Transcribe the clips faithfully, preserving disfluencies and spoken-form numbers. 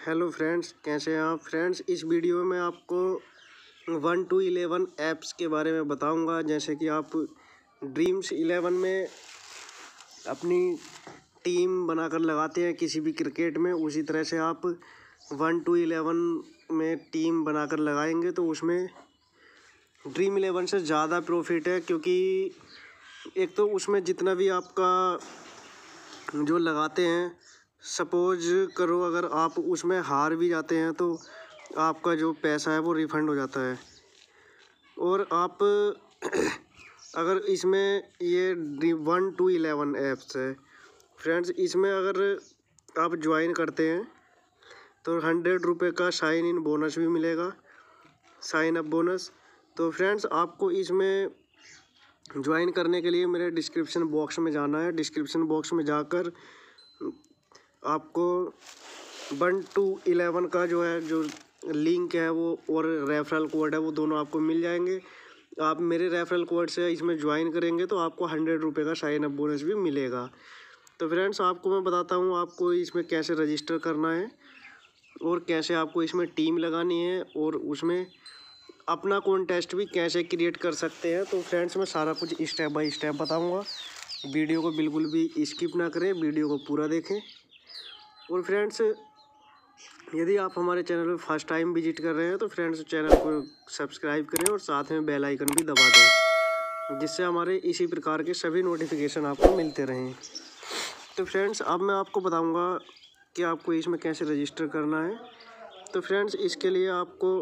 Hello friends, कैसे हैं आप फ्रेंड्स। इस वीडियो में आपको वन टू इलेवन ऐप्स के बारे में बताऊंगा। जैसे कि आप ड्रीम्स इलेवन में अपनी टीम बनाकर लगाते हैं किसी भी क्रिकेट में, उसी तरह से आप वन टू इलेवन में टीम बनाकर लगाएंगे तो उसमें ड्रीम इलेवन से ज़्यादा प्रॉफिट है। क्योंकि एक तो उसमें जितना भी आपका जो लगाते हैं, सपोज करो अगर आप उसमें हार भी जाते हैं तो आपका जो पैसा है वो रिफ़ंड हो जाता है। और आप अगर इसमें ये वन टू इलेवन ऐप्स है फ्रेंड्स, इसमें अगर आप ज्वाइन करते हैं तो हंड्रेड रुपये का साइन इन बोनस भी मिलेगा, साइन अप बोनस। तो फ्रेंड्स आपको इसमें ज्वाइन करने के लिए मेरे डिस्क्रिप्शन बॉक्स में जाना है। डिस्क्रिप्शन बॉक्स में जाकर आपको वन टू इलेवन का जो है जो लिंक है वो और रेफरल कोड है वो दोनों आपको मिल जाएंगे। आप मेरे रेफरल कोड से इसमें ज्वाइन करेंगे तो आपको हंड्रेड रुपये का साइन अप बोनस भी मिलेगा। तो फ्रेंड्स आपको मैं बताता हूँ आपको इसमें कैसे रजिस्टर करना है और कैसे आपको इसमें टीम लगानी है और उसमें अपना कॉन्टेस्ट भी कैसे क्रिएट कर सकते हैं। तो फ्रेंड्स मैं सारा कुछ स्टेप बाय स्टेप बताऊँगा। वीडियो को बिल्कुल भी स्किप ना करें, वीडियो को पूरा देखें। और फ्रेंड्स यदि आप हमारे चैनल पर फर्स्ट टाइम विजिट कर रहे हैं तो फ्रेंड्स चैनल को सब्सक्राइब करें और साथ में बेल आइकन भी दबा दें, जिससे हमारे इसी प्रकार के सभी नोटिफिकेशन आपको मिलते रहें। तो फ्रेंड्स अब मैं आपको बताऊंगा कि आपको इसमें कैसे रजिस्टर करना है। तो फ्रेंड्स इसके लिए आपको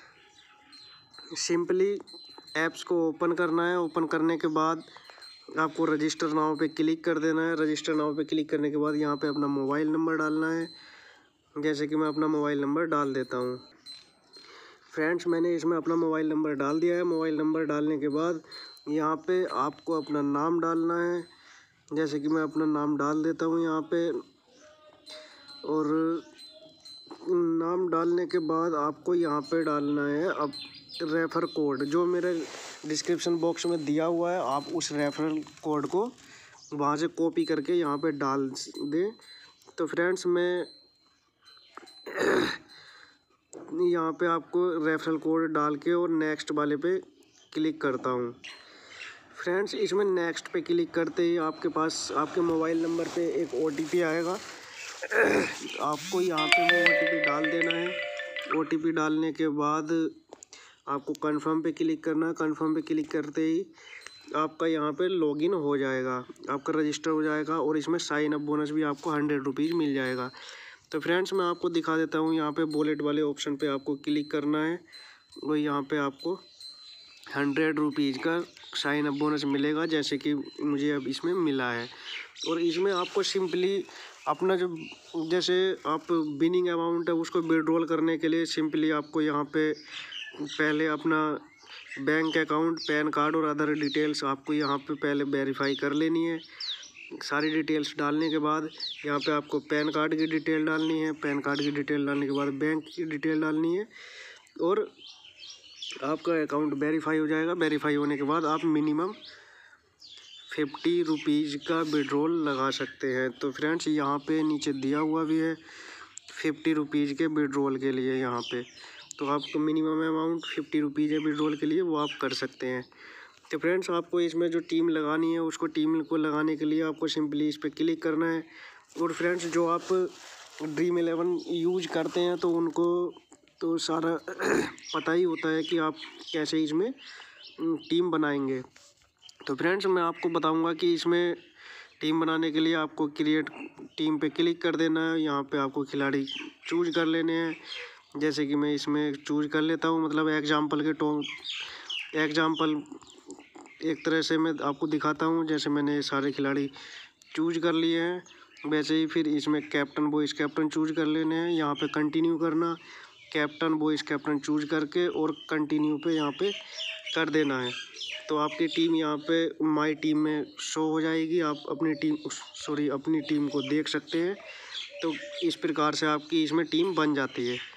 सिंपली ऐप्स को ओपन करना है। ओपन करने के बाद आपको रजिस्टर नाउ पे क्लिक कर देना है। रजिस्टर नाउ पे क्लिक करने के बाद यहाँ पे अपना मोबाइल नंबर डालना है। जैसे कि मैं अपना मोबाइल नंबर डाल देता हूँ। फ्रेंड्स मैंने इसमें अपना मोबाइल नंबर डाल दिया है। मोबाइल नंबर डालने के बाद यहाँ पे आपको अपना नाम डालना है। जैसे कि मैं अपना नाम डाल देता हूँ यहाँ पे। और नाम डालने के बाद आपको यहाँ पे डालना है अब रेफर कोड, जो मेरे डिस्क्रिप्शन बॉक्स में दिया हुआ है। आप उस रेफरल कोड को वहाँ से कॉपी करके यहाँ पे डाल दें। तो फ्रेंड्स मैं यहाँ पे आपको रेफरल कोड डाल के और नेक्स्ट वाले पे क्लिक करता हूँ। फ्रेंड्स इसमें नेक्स्ट पे क्लिक करते ही आपके पास आपके मोबाइल नंबर पे एक ओ टी पी आएगा। आपको यहाँ पे वो ओ टी पी डाल देना है। ओ टी पी डालने के बाद आपको कंफर्म पे क्लिक करना है। कंफर्म पे क्लिक करते ही आपका यहाँ पे लॉगिन हो जाएगा, आपका रजिस्टर हो जाएगा और इसमें साइन अप बोनस भी आपको हंड्रेड रुपीज़ मिल जाएगा। तो फ्रेंड्स मैं आपको दिखा देता हूँ। यहाँ पे वॉलेट वाले ऑप्शन पे आपको क्लिक करना है और यहाँ पे आपको हंड्रेड रुपीज़ का साइन अप बोनस मिलेगा, जैसे कि मुझे अब इसमें मिला है। और इसमें आपको सिंपली अपना जो जैसे आप विनिंग अमाउंट है उसको विड्रॉल करने के लिए सिंपली आपको यहाँ पे पहले अपना बैंक अकाउंट, पैन कार्ड और अदर डिटेल्स आपको यहाँ पे पहले वेरीफाई कर लेनी है। सारी डिटेल्स डालने के बाद यहाँ पे आपको पैन कार्ड की डिटेल डालनी है। पैन कार्ड की डिटेल डालने के बाद बैंक की डिटेल डालनी है और आपका अकाउंट वेरीफाई हो जाएगा। वेरीफाई होने के बाद आप मिनिमम फिफ्टी रुपीज़ का विड्रॉल लगा सकते हैं। तो फ्रेंड्स यहाँ पे नीचे दिया हुआ भी है फिफ्टी रुपीज़ के विड्रॉल के लिए। यहाँ पे तो आपको मिनिमम अमाउंट फिफ्टी रुपीज़ है विड्रॉल के लिए, वो आप कर सकते हैं। तो फ्रेंड्स आपको इसमें जो टीम लगानी है उसको टीम को लगाने के लिए आपको सिंपली इस पर क्लिक करना है। और फ्रेंड्स जो आप ड्रीम इलेवन यूज करते हैं तो उनको तो सारा पता ही होता है कि आप कैसे इसमें टीम बनाएंगे। तो फ्रेंड्स मैं आपको बताऊंगा कि इसमें टीम बनाने के लिए आपको क्रिएट टीम पे क्लिक कर देना है। यहाँ पे आपको खिलाड़ी चूज कर लेने हैं। जैसे कि मैं इसमें चूज कर लेता हूँ, मतलब एग्जाम्पल के टो एग्जाम्पल एक तरह से मैं आपको दिखाता हूँ। जैसे मैंने सारे खिलाड़ी चूज कर लिए हैं, वैसे ही फिर इसमें कैप्टन वॉइस कैप्टन चूज कर लेने हैं। यहाँ पे कंटिन्यू करना, कैप्टन वॉइस कैप्टन चूज करके और कंटिन्यू पे यहाँ पे कर देना है। तो आपकी टीम यहाँ पे माई टीम में शो हो जाएगी। आप अपनी टीम सॉरी अपनी टीम को देख सकते हैं। तो इस प्रकार से आपकी इसमें टीम बन जाती है।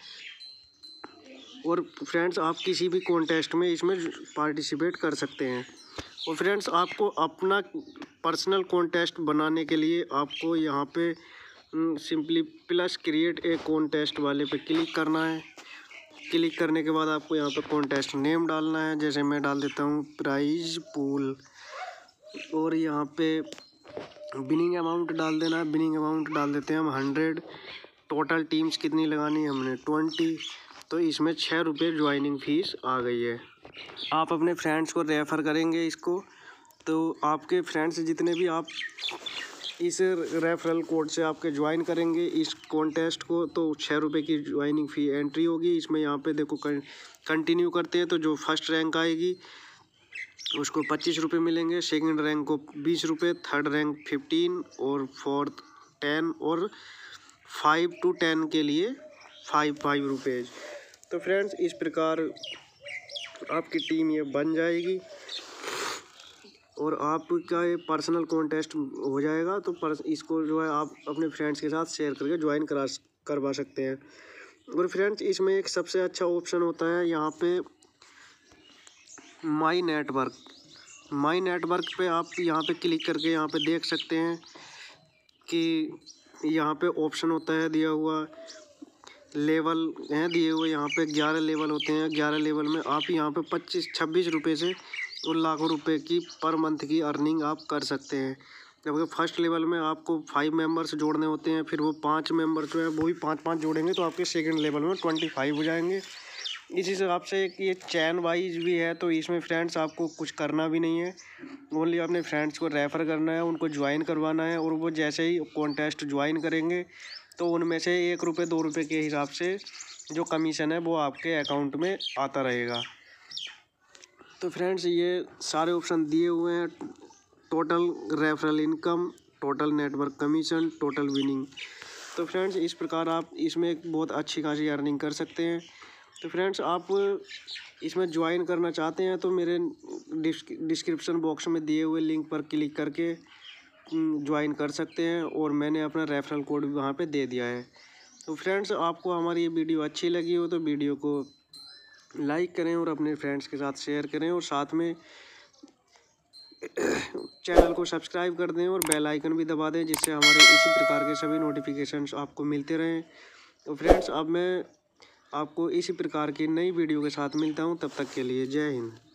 और फ्रेंड्स आप किसी भी कॉन्टेस्ट में इसमें पार्टिसिपेट कर सकते हैं। और फ्रेंड्स आपको अपना पर्सनल कॉन्टेस्ट बनाने के लिए आपको यहाँ पे simply plus create a contest वाले पे क्लिक करना है। क्लिक करने के बाद आपको यहाँ पे कॉन्टेस्ट नेम डालना है। जैसे मैं डाल देता हूँ प्राइज पूल, और यहाँ पे विनिंग अमाउंट डाल देना है। विनिंग अमाउंट डाल देते हैं हम हंड्रेड। टोटल टीम्स कितनी लगानी है हमने ट्वेंटी। तो इसमें छः रुपये ज्वाइनिंग फ़ीस आ गई है। आप अपने फ्रेंड्स को रेफ़र करेंगे इसको, तो आपके फ्रेंड्स जितने भी आप इस रेफरल कोड से आपके ज्वाइन करेंगे इस कॉन्टेस्ट को, तो छः रुपये की ज्वाइनिंग फ़ी एंट्री होगी इसमें। यहाँ पे देखो कंटिन्यू करते हैं तो जो फर्स्ट रैंक आएगी उसको पच्चीस रुपये मिलेंगे, सेकंड रैंक को बीस रुपये, थर्ड रैंक फिफ्टीन, और फोर्थ टेन, और फाइव टू टेन के लिए फाइव फाइव रुपये। तो फ्रेंड्स इस प्रकार आपकी टीम ये बन जाएगी और आपका ये पर्सनल कॉन्टेस्ट हो जाएगा। तो पर्स इसको जो है आप अपने फ्रेंड्स के साथ शेयर करके ज्वाइन करा करवा सकते हैं। और फ्रेंड्स इसमें एक सबसे अच्छा ऑप्शन होता है यहाँ पे माई नेटवर्क। माई नेटवर्क पे आप यहाँ पे क्लिक करके यहाँ पे देख सकते हैं कि यहाँ पे ऑप्शन होता है दिया हुआ, लेवल हैं दिए हुए। यहाँ पे ग्यारह लेवल होते हैं। ग्यारह लेवल में आप यहाँ पे पच्चीस छब्बीस रुपये से और लाखों रुपए की पर मंथ की अर्निंग आप कर सकते हैं। जबकि फर्स्ट लेवल में आपको फाइव मेंबर्स जोड़ने होते हैं, फिर वो पांच मेंबर जो है वो भी पांच पांच जोड़ेंगे तो आपके सेकंड लेवल में ट्वेंटी फाइव हो जाएंगे। इस हिसाब से ये चैन वाइज भी है, तो इसमें फ्रेंड्स आपको कुछ करना भी नहीं है, ओनली अपने फ्रेंड्स को रेफ़र करना है, उनको ज्वाइन करवाना है। और वो जैसे ही कॉन्टेस्ट ज्वाइन करेंगे तो उनमें से एक रुपये दो रुपये के हिसाब से जो कमीशन है वो आपके अकाउंट में आता रहेगा। तो फ्रेंड्स ये सारे ऑप्शन दिए हुए हैं, total referral income, total network commission, total winning. तो फ्रेंड्स इस प्रकार आप इसमें एक बहुत अच्छी खासी अर्निंग कर सकते हैं। तो फ्रेंड्स आप इसमें ज्वाइन करना चाहते हैं तो मेरे डिस्क्रिप्शन बॉक्स में दिए हुए लिंक पर क्लिक करके ज्वाइन कर सकते हैं, और मैंने अपना रेफरल कोड भी वहाँ पे दे दिया है। तो फ्रेंड्स आपको हमारी ये वीडियो अच्छी लगी हो तो वीडियो को लाइक करें और अपने फ्रेंड्स के साथ शेयर करें, और साथ में चैनल को सब्सक्राइब कर दें और बेल आइकन भी दबा दें, जिससे हमारे इसी प्रकार के सभी नोटिफिकेशंस आपको मिलते रहें। तो फ्रेंड्स अब मैं आपको इसी प्रकार की नई वीडियो के साथ मिलता हूं, तब तक के लिए जय हिंद।